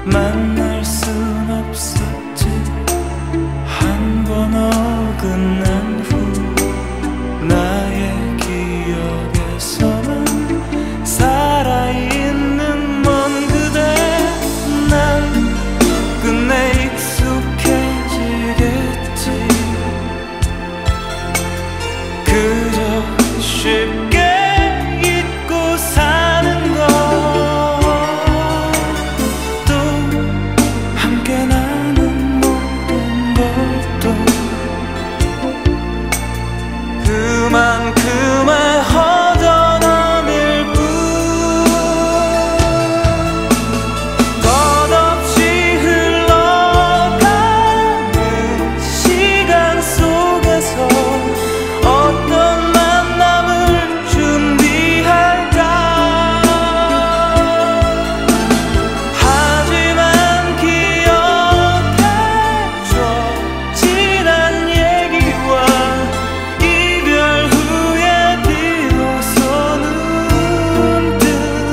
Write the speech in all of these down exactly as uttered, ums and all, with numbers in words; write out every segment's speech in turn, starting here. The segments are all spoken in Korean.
만날 순 없었지. 한 번 어긋난 후 나의 기억에서만 살아있는 먼 그대. 난 끝내 익숙해지겠지. 그저 쉽게 잊고 사는 것. 또 함께 나눈 모든 것도 그만큼의 허전함일 뿐. 덧없이 흘러가는 시간 속에서 어떤 만남을 준비할까. 하지만 기억해줘 지난 얘기와 이별 후에 비로소 눈뜬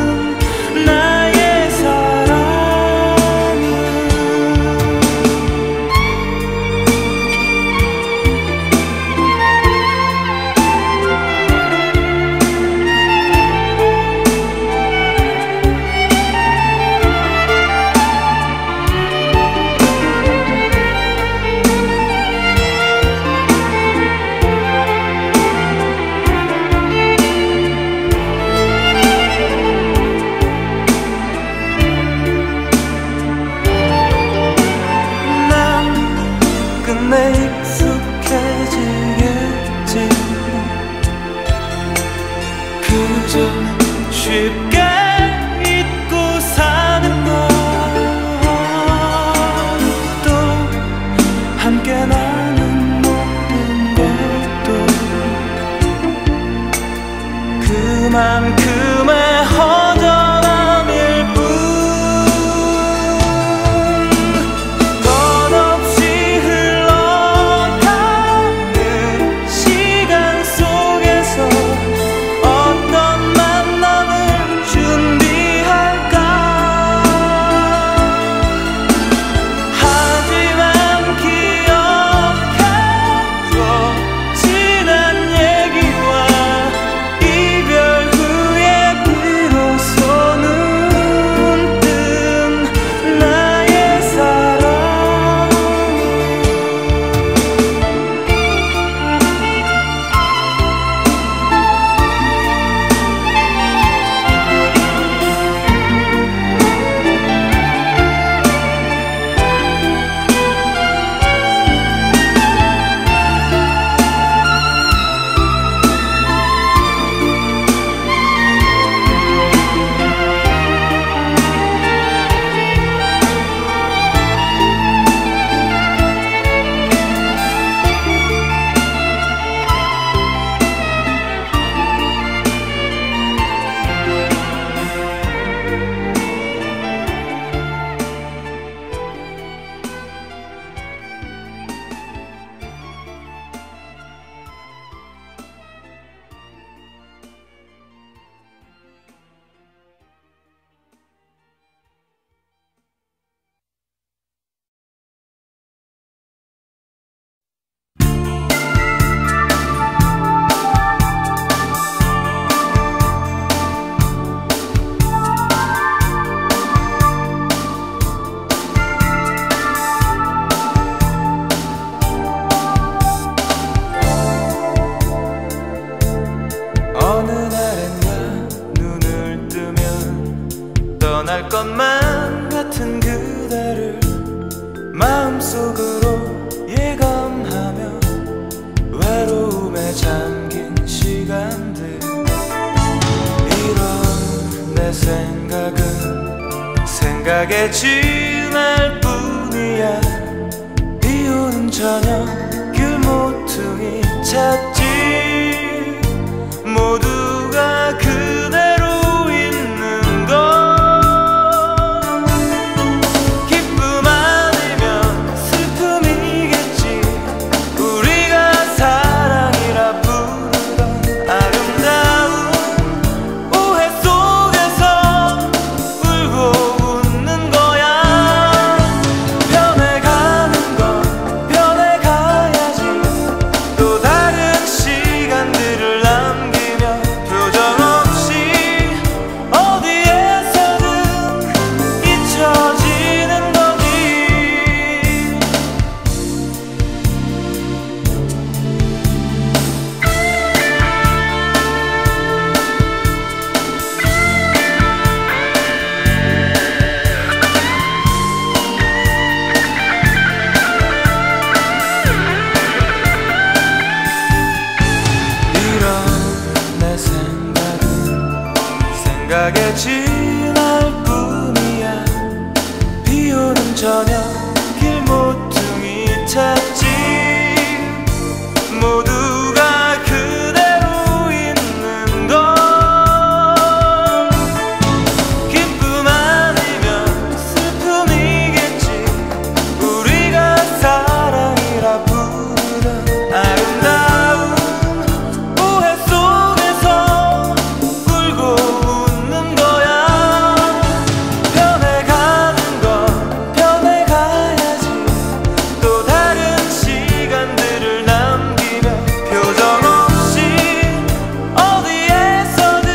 나의 사랑은. 난 끝내 익숙해지겠지. 그저 쉽게 잊고 사는 것. 또 함께 나눈 모든 것도 그만큼의 허전함일 뿐. 덧없이 흘러가는 시간 속에서 어떤 만남을 준비할까. 하지만 기억해줘 지난 얘기와 이별 후에 비로소 눈뜬 나의 사랑. 어느 날엔가 눈을 뜨면 떠날 것만 같은 그대를 마음속으로 예감하며 외로움에 잠긴 시간들. 이런 내 생각은 생각에 지날 뿐이야. 비오는 저녁 길 모퉁이 찾지. 모두가 그대로 있는 것. 기쁨 아니면 슬픔이겠지. 우리가 사랑이라 부르던 아름다운 오해 속에서 울고 웃는 거야. 저녁 길모퉁이 찾지 모두가 그대로 있는 걸 기쁨 아니면 슬픔이겠지 우리가 사랑이라 부르던 아름다운 오해 속에서 울고 웃는 거야 변해가는 건 변해가야지 또 다른 시간들을 남기며 표정 없이 어디에서든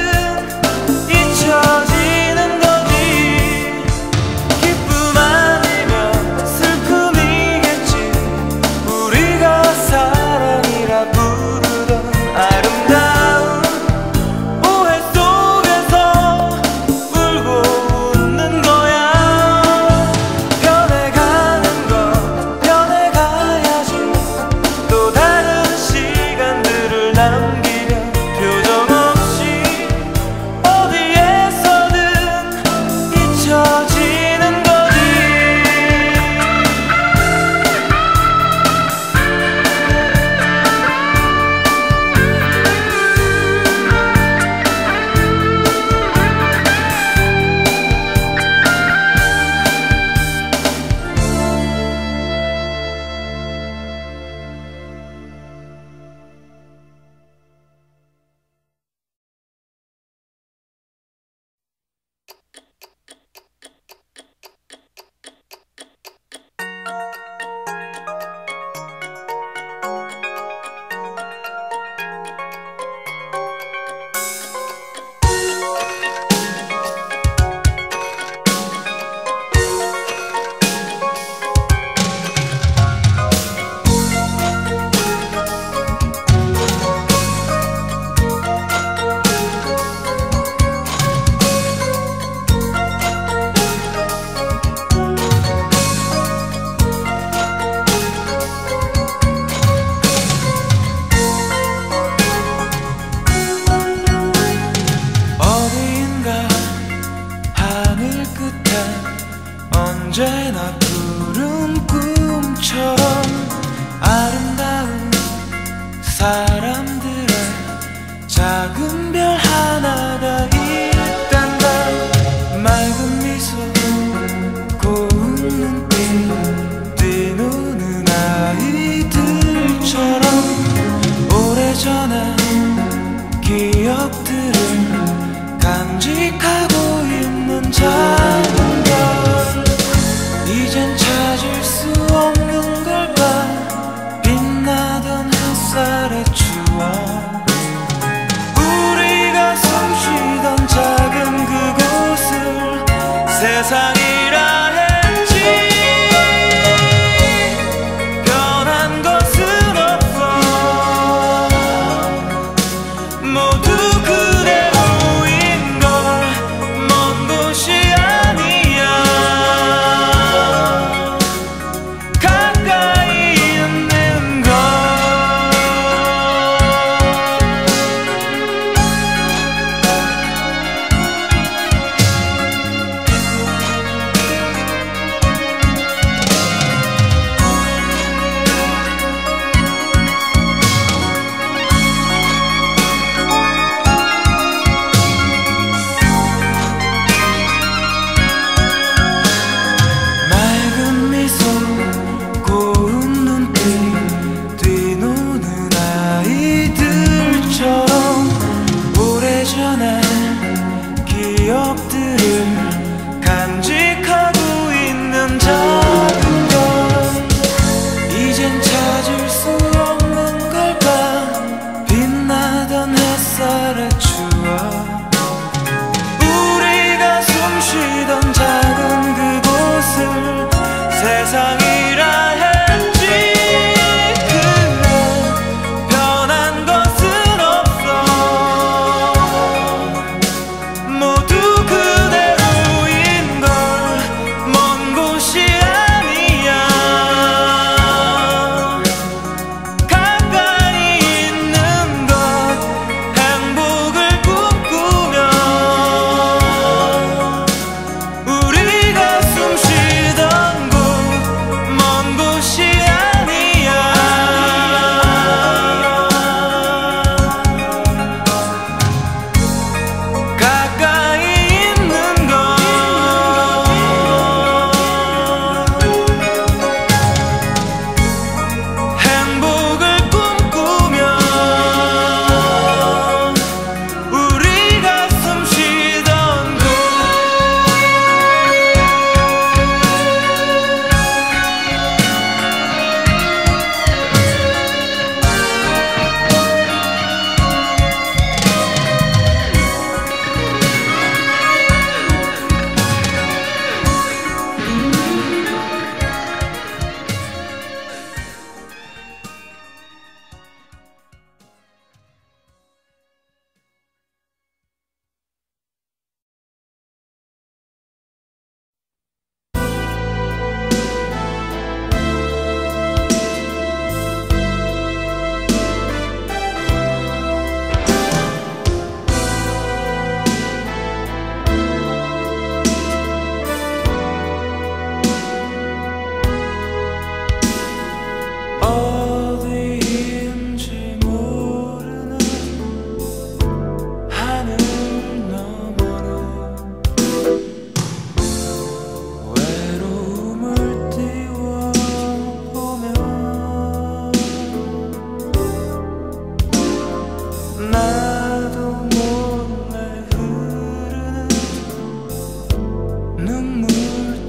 잊혀지는 거지 기쁨 아니면 슬픔이겠지 우리가 사랑이라 부르던 아름다운 오해 속에서 울고 웃는 거야 변해가는 건 변해가야지 또 다른 시간들을 남기며 표정 없이 어디에서든 잊혀지는 거지 어디인가 하늘 끝에 언제나 푸른 꿈처럼 아름다운 사람들의 작은 별 하나가 있단다 맑은 미소 고운 눈빛 뛰노는 아이들처럼 오래전에 기억들을 간직하고 있는 작은 별 이젠 찾을 수 없는 걸까 빛나던 햇살의 추억 우리가 숨쉬던 작은 그곳을 세상이라 했지 변한 것은 없어 모두 그대로인 걸 먼 곳이 아니야 가까이 있는 걸 맑은 미소 고운 눈빛 뛰노는 아이들처럼 오래전에 기억들을 간직하고 있는 작은 별 이젠 찾을 수 없는 걸까 빛나던 햇살의 추억 우리가 숨쉬던 작은 그곳을 세상이라 했지 그래 변한 것은 없어 모두 그대로인 걸 먼 곳이 아니야 가까이 있는 것 행복을 꿈꾸며 우리가 숨쉬던 곳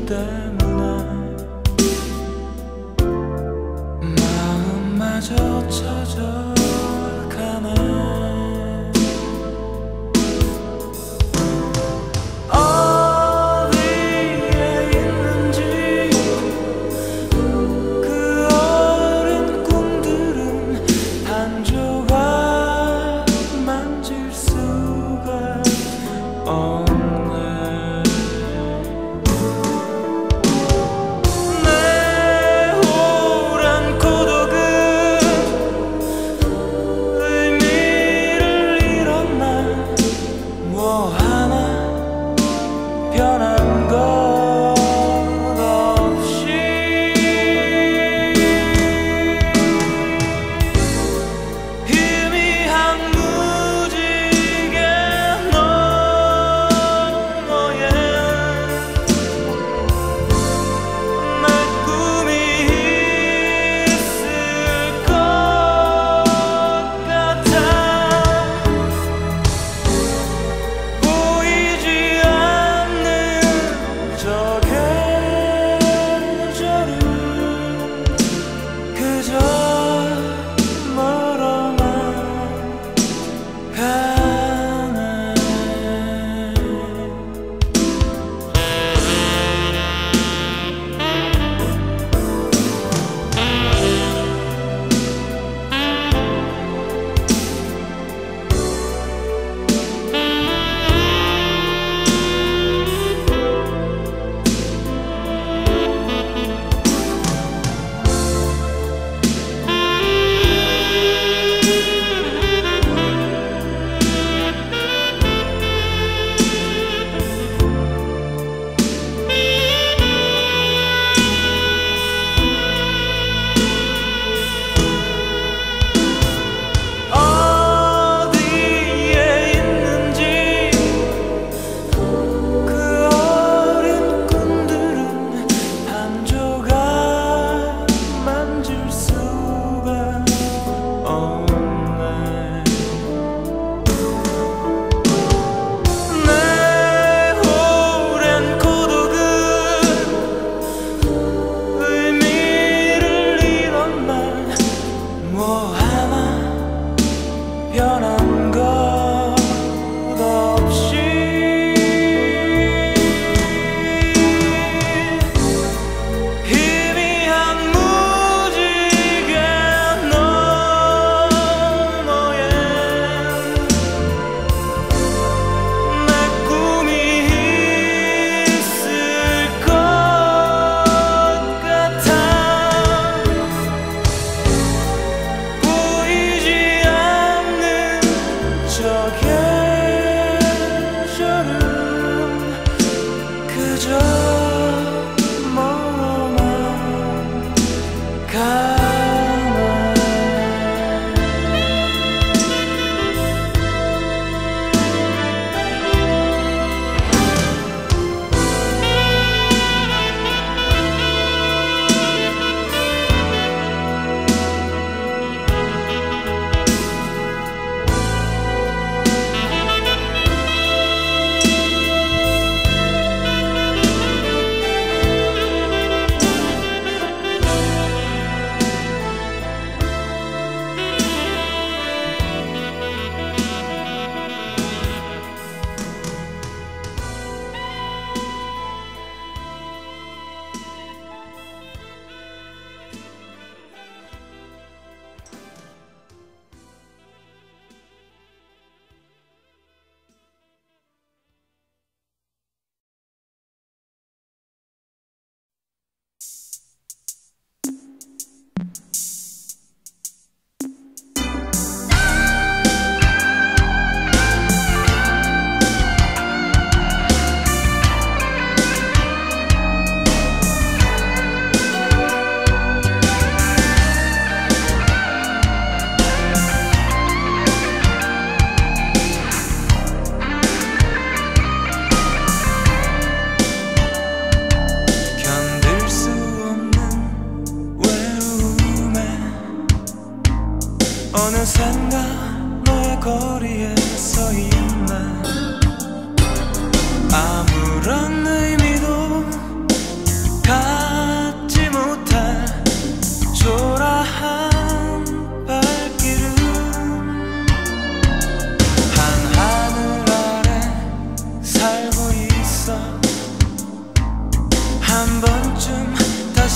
때문에 마음마저 젖어가네. 어디에 있는지 그 어린 꿈들은 한 조각 만질 수가 없네.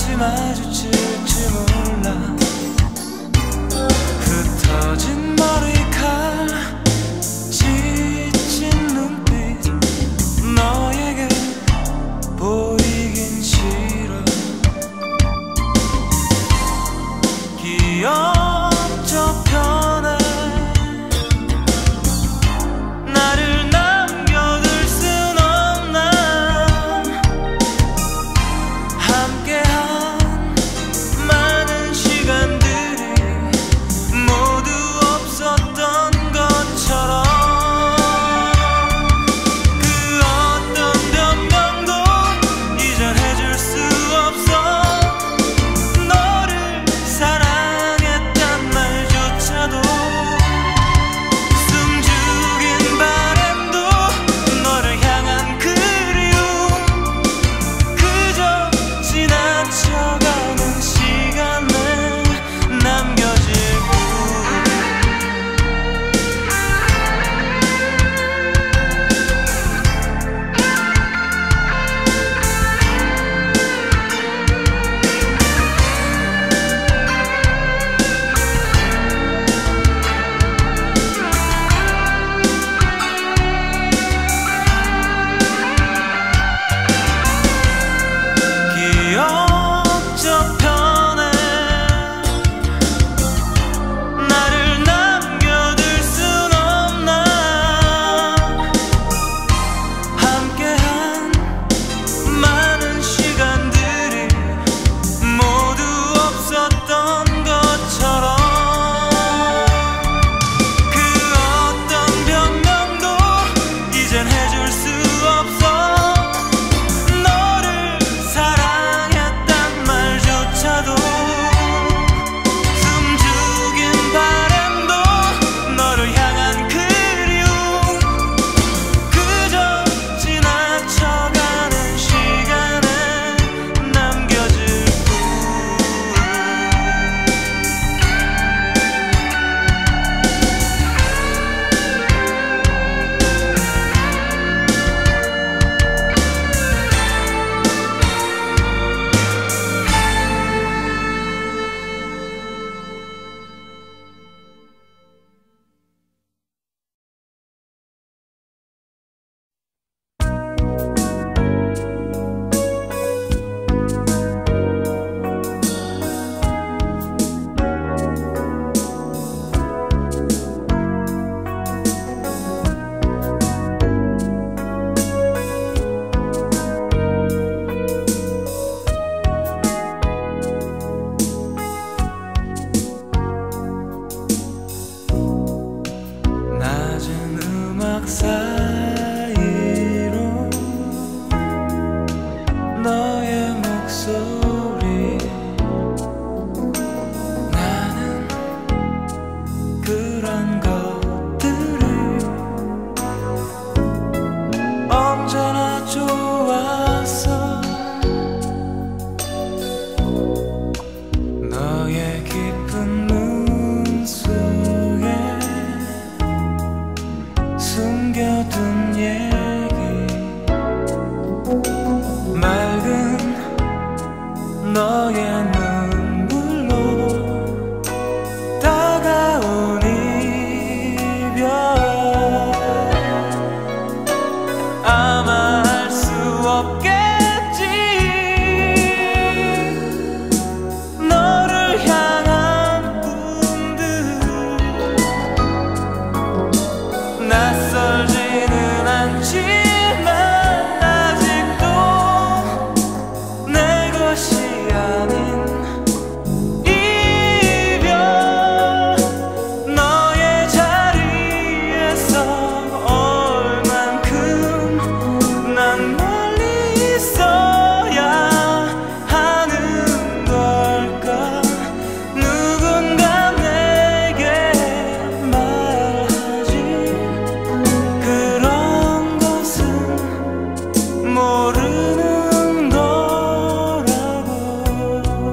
다시 마주칠지 몰라. 흩어진 머리칼 지친 눈빛 너에게 보이긴 싫어. 기억 저편에 나를 남겨둘 순 없나. 함께한 많은 시간들이 모두 없었던 것처럼 그 어떤 변명도 이젠 해줄 수 없어. 너를 사랑했단 말조차도 숨죽인 바람도 너를 향한 그리움 그저 지나쳐가는 시간에 남겨질 뿐. 기억 저편에 나를 남겨둘 순 없나. 함께한 많은 시간들이 모두 없었던 것처럼 그 어떤 변명도 이젠 해줄 수 없어. 너를 사랑했단 말조차도 숨죽인 바람도 너를 향한 그리움 그저 지나쳐가는 시간에 남겨질 뿐. 낮은 음악 사이로 너의 목소리 나는 그런 것들이 언제나 좋았어. 너의 깊은 눈 속에 숨겨둔 얘기 맑은 너의 눈물로 다가온 이별 아마 알 수 없겠지. 너를 향한 꿈들 낯설지는 않지만 아직도 내 것이 아닌 이별. 너의 자리에서 올 만큼 난 멀리 있어야 하는 걸까. 누군가 내게 말하지 그런 것은 모르는 거라고.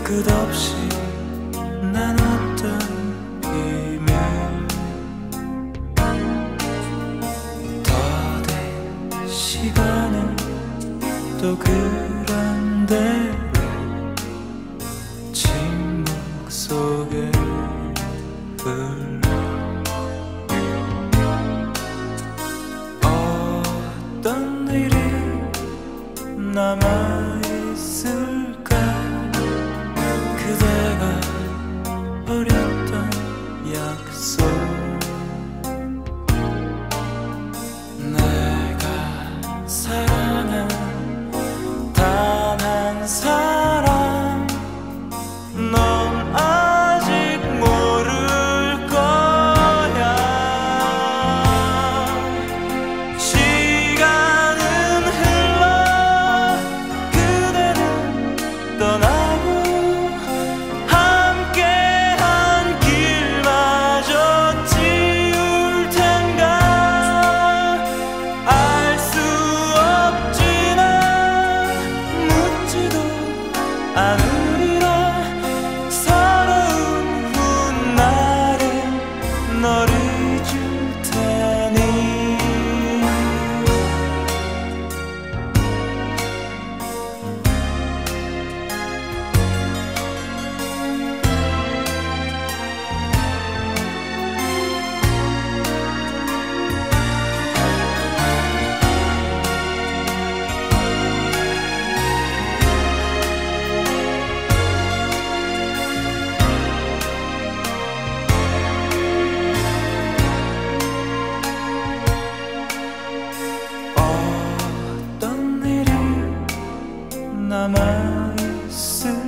끝없이 나눴던 비밀 더딘 시간은 또 그런 대로 침묵 속에 흘러 어떤 일이 남아있을까 그대가 버렸던 약속 내가 사랑한 단 한 사람 넌 아직 모를 거야 시간은 흘러 그대는 떠나고 함께한 길마저 지울 텐가 알 수 없지만 묻지도 않으리라 서러운 훗날에 널 잊을 테니 어떤 일이 남아있을